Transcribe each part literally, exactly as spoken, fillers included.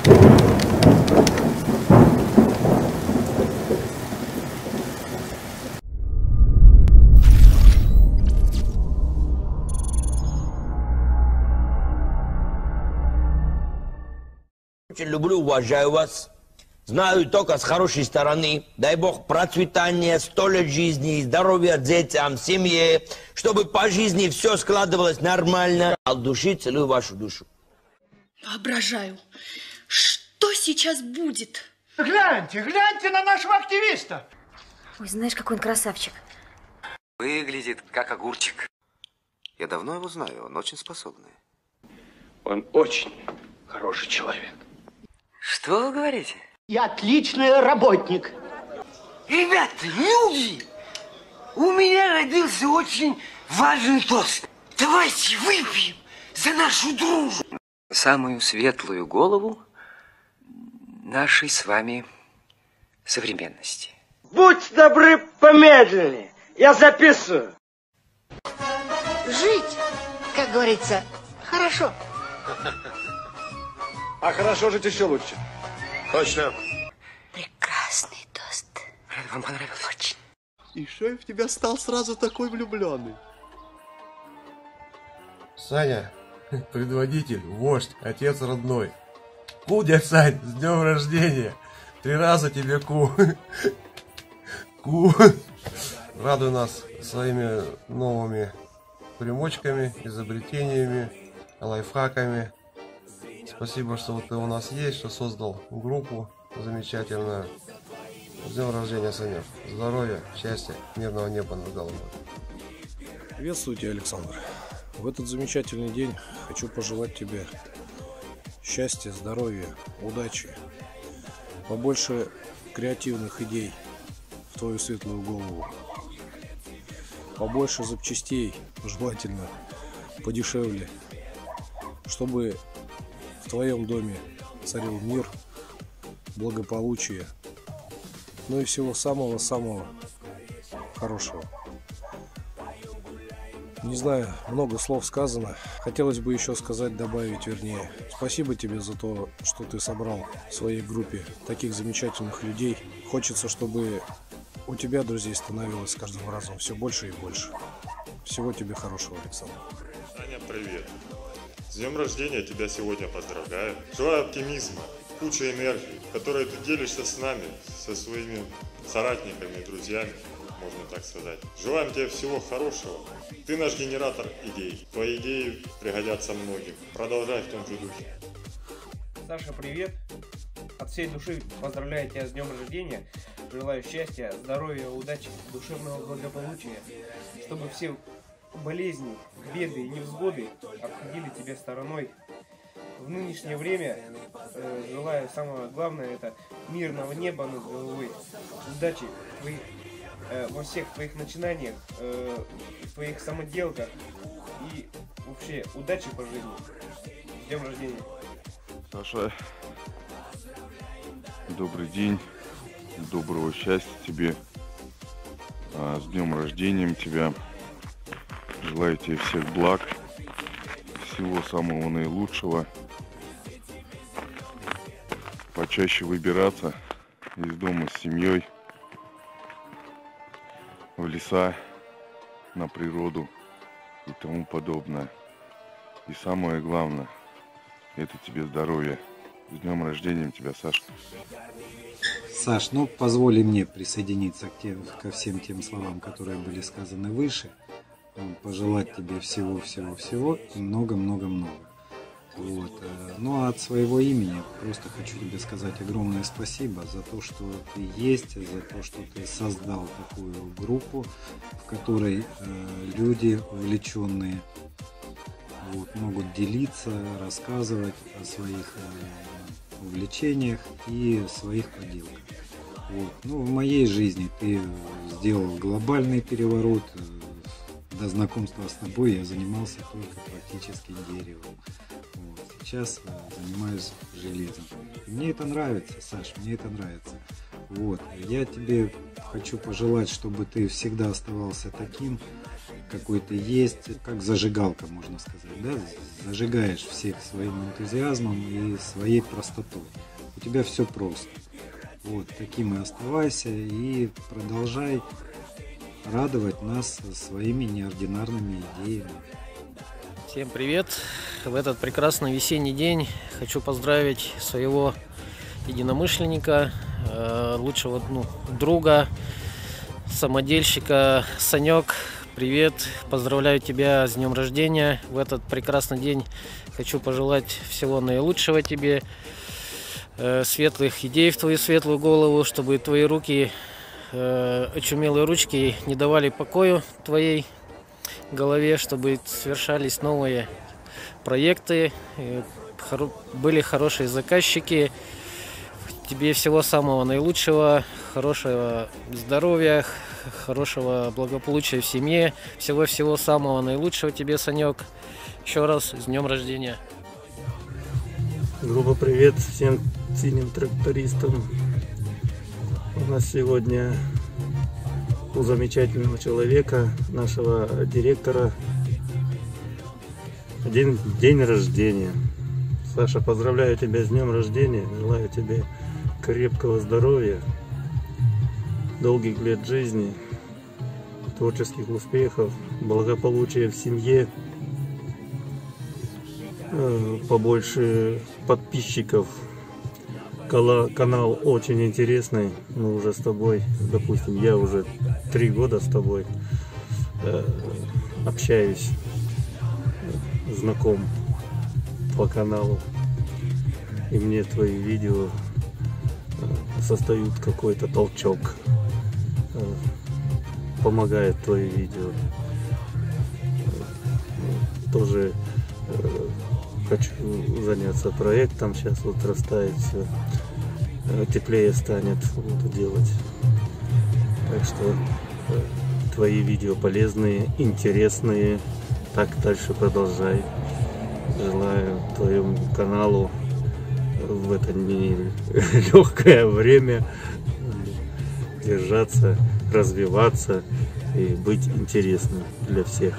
Очень люблю, уважаю вас. Знаю только с хорошей стороны. Дай Бог процветания, сто лет жизни, здоровья детям, семье, чтобы по жизни все складывалось нормально. От души целую вашу душу. Воображаю, что сейчас будет? Гляньте, гляньте на нашего активиста. Ой, знаешь, какой он красавчик. Выглядит как огурчик. Я давно его знаю, он очень способный. Он очень хороший человек. Что вы говорите? Я отличный работник. Ребята, люди, у меня родился очень важный тост. Давайте выпьем за нашу дружбу. Самую светлую голову нашей с вами современности. Будь добры, помедленнее. Я записываю. Жить, как говорится, хорошо. А хорошо жить еще лучше. Точно. Прекрасный тост. Вам понравилось? Очень. И шеф в тебя стал сразу такой влюбленный. Саня, предводитель, вождь, отец родной. Ку, дядь Сань, с днем рождения. Три раза тебе ку. Ку. Радуй нас своими новыми примочками, изобретениями, лайфхаками. Спасибо, что вот ты у нас есть, что создал группу замечательную. С днем рождения, Саня. Здоровья, счастья, мирного неба над головой. Приветствую тебя, Александр. В этот замечательный день хочу пожелать тебе счастья, здоровья, удачи, побольше креативных идей в твою светлую голову, побольше запчастей, желательно подешевле, чтобы в твоем доме царил мир, благополучие, ну и всего самого-самого хорошего. Не знаю, много слов сказано. Хотелось бы еще сказать, добавить, вернее. Спасибо тебе за то, что ты собрал в своей группе таких замечательных людей. Хочется, чтобы у тебя друзей становилось с каждым разом все больше и больше. Всего тебе хорошего, Александр. Аня, привет. С днем рождения тебя сегодня поздравляю. Желаю оптимизма, куча энергии, которой ты делишься с нами, со своими соратниками, друзьями, можно так сказать. Желаем тебе всего хорошего. Ты наш генератор идей. Твои идеи пригодятся многим. Продолжай в том же духе. Саша, привет. От всей души поздравляю тебя с днем рождения. Желаю счастья, здоровья, удачи, душевного благополучия. Чтобы все болезни, беды и невзгоды обходили тебя стороной. В нынешнее время э, желаю самое главное — это мирного неба над головой, удачи твоих, э, во всех твоих начинаниях, э, в твоих самоделках и вообще удачи по жизни. С днем рождения. Саша, добрый день, доброго счастья тебе, а, с днем рождения тебя. Желаю тебе всех благ, всего самого наилучшего. Почаще выбираться из дома с семьей в леса, на природу и тому подобное. И самое главное, это тебе здоровье. С днем рождения тебя, Саша. Саш, ну позволь мне присоединиться к тем, ко всем тем словам, которые были сказаны выше. Пожелать тебе всего-всего-всего и много-много-много. Вот. Ну а от своего имени просто хочу тебе сказать огромное спасибо за то, что ты есть, за то, что ты создал такую группу, в которой э, люди увлеченные вот, могут делиться, рассказывать о своих э, увлечениях и своих поделках. Вот. Ну, в моей жизни ты сделал глобальный переворот. До знакомства с тобой я занимался только практически деревом. Вот. Сейчас занимаюсь железом. И мне это нравится, Саш, мне это нравится. Вот. Я тебе хочу пожелать, чтобы ты всегда оставался таким, какой ты есть, как зажигалка, можно сказать. Да? зажигаешь всех своим энтузиазмом и своей простотой. У тебя все просто. Вот, таким и оставайся, и продолжай радовать нас своими неординарными идеями. Всем привет! В этот прекрасный весенний день хочу поздравить своего единомышленника, лучшего ну, друга, самодельщика Санек. Привет! Поздравляю тебя с днем рождения. В этот прекрасный день хочу пожелать всего наилучшего тебе, светлых идей в твою светлую голову, чтобы твои руки, очумелые ручки, не давали покою твоей голове, чтобы совершались новые проекты, были хорошие заказчики. Тебе всего самого наилучшего, хорошего здоровья, хорошего благополучия в семье, всего-всего самого наилучшего тебе, Санек. Еще раз с днем рождения. Грубо привет всем синим трактористам. У нас сегодня у замечательного человека, нашего директора, день, день рождения. Саша, поздравляю тебя с днем рождения, желаю тебе крепкого здоровья, долгих лет жизни, творческих успехов, благополучия в семье, побольше подписчиков. Канал очень интересный. Мы уже с тобой, допустим, я уже три года с тобой общаюсь, знаком по каналу, и мне твои видео создают какой-то толчок, помогает твои видео. Тоже хочу заняться проектом, сейчас вот растает все, теплее станет, буду делать. Так что твои видео полезные, интересные, так дальше продолжай. Желаю твоему каналу в это нелегкое время держаться, развиваться и быть интересным для всех.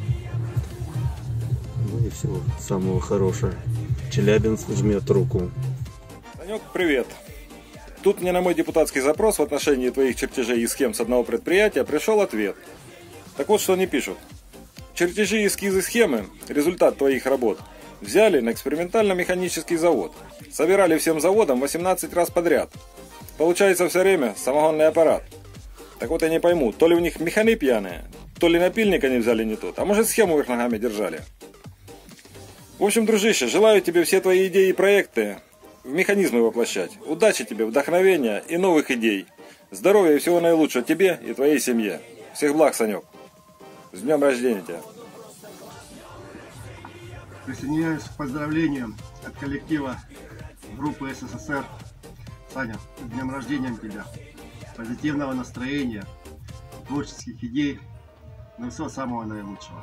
Ну и всего самого хорошего. Челябинск жмет руку. Санек, привет! Тут мне на мой депутатский запрос в отношении твоих чертежей и схем с одного предприятия пришел ответ. Так вот, что они пишут. Чертежи, эскизы, схемы, результат твоих работ, взяли на экспериментально-механический завод. Собирали всем заводам восемнадцать раз подряд. Получается все время самогонный аппарат. Так вот я не пойму, то ли у них механы пьяные, то ли напильник они взяли не тот, а может схему вверх ногами держали. В общем, дружище, желаю тебе все твои идеи и проекты в механизмы воплощать. Удачи тебе, вдохновения и новых идей. Здоровья и всего наилучшего тебе и твоей семье. Всех благ, Санек. С днем рождения тебя. Присоединяюсь к поздравлениям от коллектива группы СССР. Саня, с днем рождения тебя. Позитивного настроения, творческих идей, но всего самого наилучшего.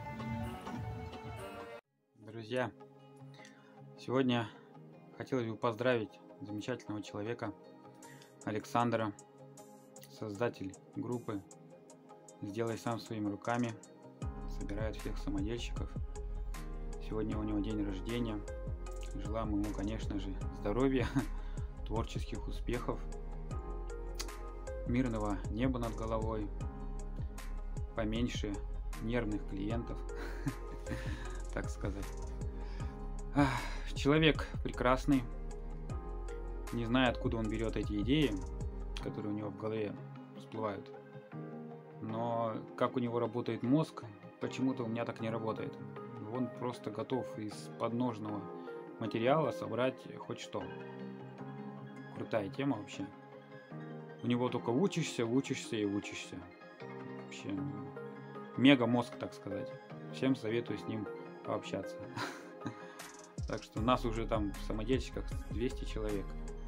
Друзья, сегодня хотелось бы поздравить замечательного человека Александра, создатель группы «Сделай сам своими руками», собирает всех самодельщиков. Сегодня у него день рождения. Желаем ему, конечно же, здоровья, творческих успехов, мирного неба над головой, поменьше нервных клиентов, так сказать. Человек прекрасный, не знаю, откуда он берет эти идеи, которые у него в голове всплывают, но как у него работает мозг, почему-то у меня так не работает. Он просто готов из подножного материала собрать хоть что. Крутая тема вообще. У него только учишься, учишься и учишься. Вообще мега мозг, так сказать. Всем советую с ним пообщаться. Так что нас уже там в самодельщиках двести человек.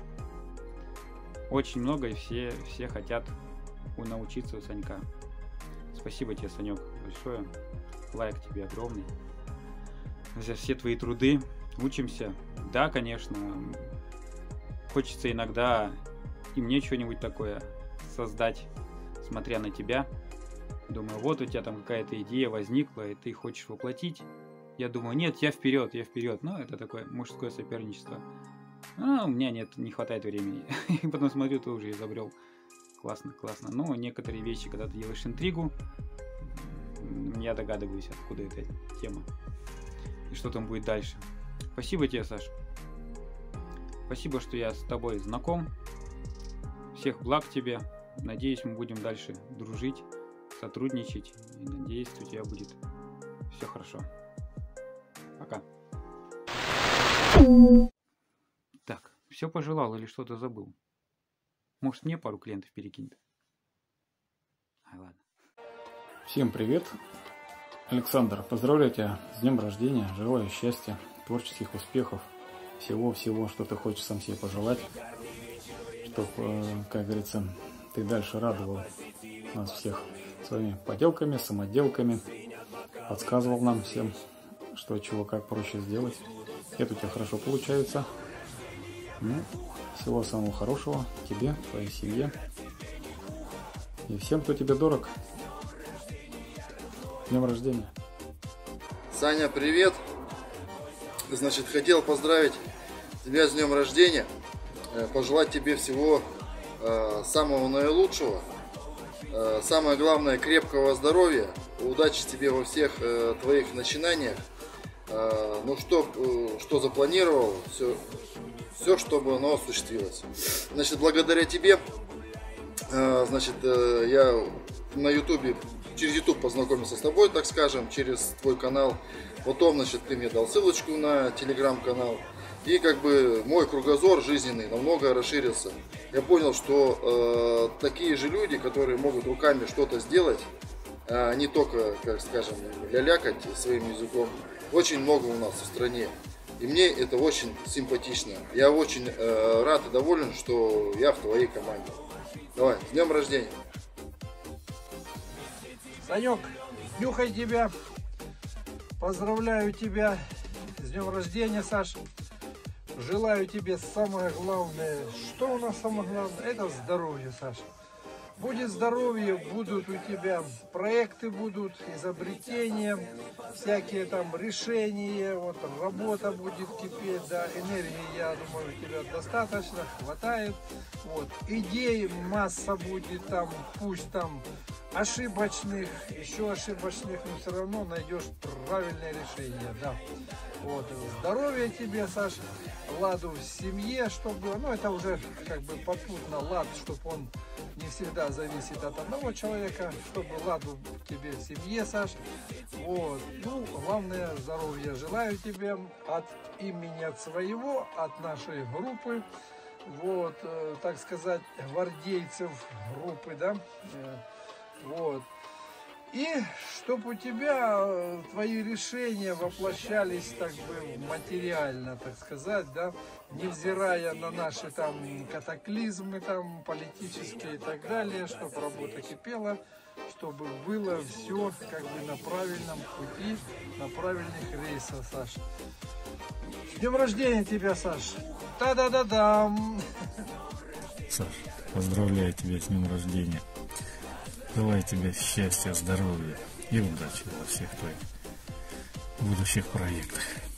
Очень много, и все, все хотят научиться у Санька. Спасибо тебе, Санек, большое. Лайк тебе огромный за все твои труды. Учимся. Да, конечно, хочется иногда и мне что-нибудь такое создать, смотря на тебя. Думаю, вот у тебя там какая-то идея возникла, и ты хочешь воплотить. Я думаю, нет, я вперед, я вперед. Но это такое мужское соперничество. А у меня нет, не хватает времени. И потом смотрю, ты уже изобрел. Классно, классно. Но некоторые вещи, когда ты делаешь интригу, я догадываюсь, откуда эта тема. И что там будет дальше. Спасибо тебе, Саш. Спасибо, что я с тобой знаком. Всех благ тебе. Надеюсь, мы будем дальше дружить, сотрудничать. И надеюсь, у тебя будет все хорошо. Пока. Так, все пожелал или что-то забыл? Может, мне пару клиентов перекинет? Ай, ладно. Всем привет. Александр, поздравляю тебя с днем рождения. Желаю счастья, творческих успехов. Всего-всего, что ты хочешь сам себе пожелать. Чтобы, как говорится, ты дальше радовал нас всех своими поделками, самоделками. Подсказывал нам всем, что, чего, как проще сделать. Это у тебя хорошо получается. Ну, всего самого хорошего тебе, твоей семье и всем, кто тебе дорог. С днем рождения. Саня, привет. Значит, хотел поздравить тебя с днем рождения. Пожелать тебе всего э, самого наилучшего. Э, самое главное, крепкого здоровья. Удачи тебе во всех э, твоих начинаниях. Э, ну что, э, что запланировал, все, все, чтобы оно осуществилось. Значит, благодаря тебе, э, значит, э, я на ютубе, через ютуб познакомился с тобой, так скажем, через твой канал. Потом, значит, ты мне дал ссылочку на телеграм-канал. И как бы мой кругозор жизненный намного расширился. Я понял, что э, такие же люди, которые могут руками что-то сделать, а не только, как скажем, лялякать своим языком, очень много у нас в стране. И мне это очень симпатично. Я очень э, рад и доволен, что я в твоей команде. Давай, с днем рождения! Санек, нюхай тебя. Поздравляю тебя с днем рождения, Саша. Желаю тебе самое главное. Что у нас самое главное? Это здоровье, Саша. Будет здоровье, будут у тебя проекты, будут изобретения, всякие там решения, вот работа будет кипеть, да, энергии, я думаю, у тебя достаточно, хватает, вот, идей масса будет там, пусть там ошибочных, еще ошибочных, но все равно найдешь правильное решение, да. Вот, здоровья тебе, Саша, ладу в семье, чтобы, ну, это уже как бы попутно лад, чтобы он не всегда зависит от одного человека, чтобы ладу тебе в семье, Саш. Вот. Ну, главное, здоровья желаю тебе от имени от своего, от нашей группы, вот, э, так сказать, гвардейцев группы, да, э, вот. И чтобы у тебя твои решения воплощались так бы материально, так сказать, да, невзирая на наши там катаклизмы там политические и так далее, чтобы работа кипела, чтобы было все как бы на правильном пути, на правильных рейсах, Саша. С днем рождения тебя, Саш! Та-да-да-дам! Саш, поздравляю тебя с днем рождения. Желаю тебе счастья, здоровья и удачи во всех твоих будущих проектах.